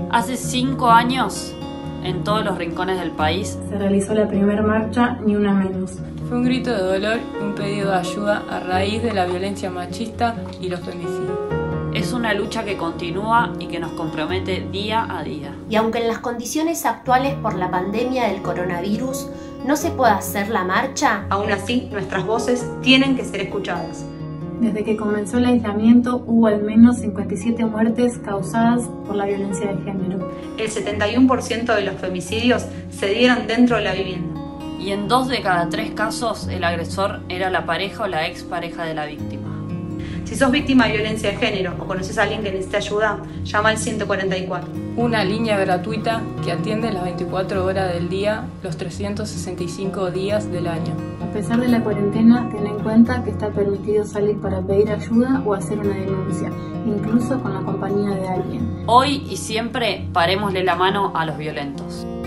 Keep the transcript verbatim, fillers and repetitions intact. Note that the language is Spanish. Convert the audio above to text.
Hace cinco años, en todos los rincones del país, se realizó la primera marcha Ni Una Menos. Fue un grito de dolor y un pedido de ayuda a raíz de la violencia machista y los femicidios. Es una lucha que continúa y que nos compromete día a día. Y aunque en las condiciones actuales por la pandemia del coronavirus no se pueda hacer la marcha, aún así nuestras voces tienen que ser escuchadas. Desde que comenzó el aislamiento hubo al menos cincuenta y siete muertes causadas por la violencia de género. El setenta y uno por ciento de los femicidios se dieron dentro de la vivienda. Y en dos de cada tres casos el agresor era la pareja o la expareja de la víctima. Si sos víctima de violencia de género o conoces a alguien que necesite ayuda, llama al ciento cuarenta y cuatro. Una línea gratuita que atiende las veinticuatro horas del día, los trescientos sesenta y cinco días del año. A pesar de la cuarentena, ten en cuenta que está permitido salir para pedir ayuda o hacer una denuncia, incluso con la compañía de alguien. Hoy y siempre parémosle la mano a los violentos.